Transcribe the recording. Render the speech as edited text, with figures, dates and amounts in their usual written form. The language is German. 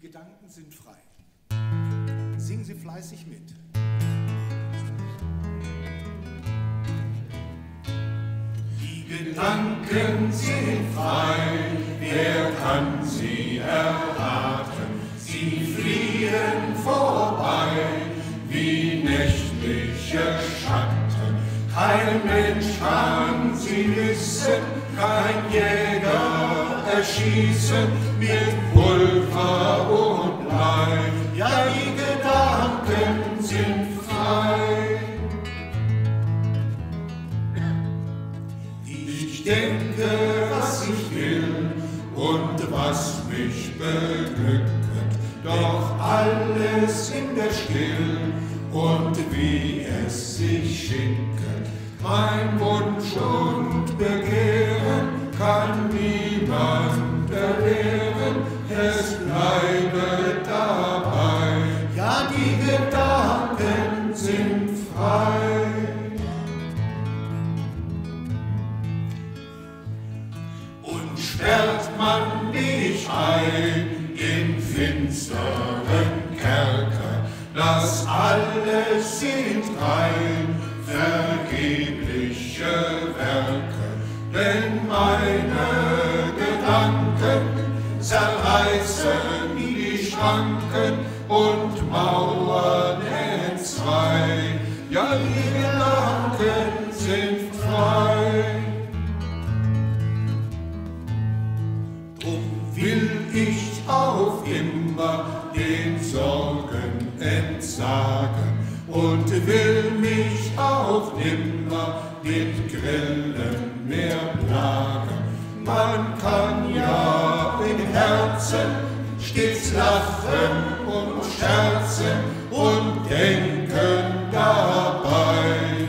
Gedanken sind frei. Singen Sie fleißig mit. Die Gedanken sind frei, wer kann sie erraten? Sie fliehen vorbei wie nächtliche Schatten. Kein Mensch kann sie wissen, kein Jäger erschießen mit Pulver und Blei. Ja, die Gedanken sind frei. Ich denke, was ich will und was mich beglückt, doch alles in der Still und wie es sich schickt. Mein Wunsch und Begehren kann niemand erwehren, es bleibe dabei. Ja, die Gedanken sind frei. Und sperrt man mich ein in finsteren Kerker, das alles sind rein vergebliche Werke, denn meine Gedanken zerreißen die Schranken und Mauern entzwei. Ja, die Gedanken sind frei. Drum will ich auf immer den Sorgen entsagen und will mich auch nimmer mit Grillen mehr plagen. Man kann ja im Herzen stets lachen und scherzen und denken dabei.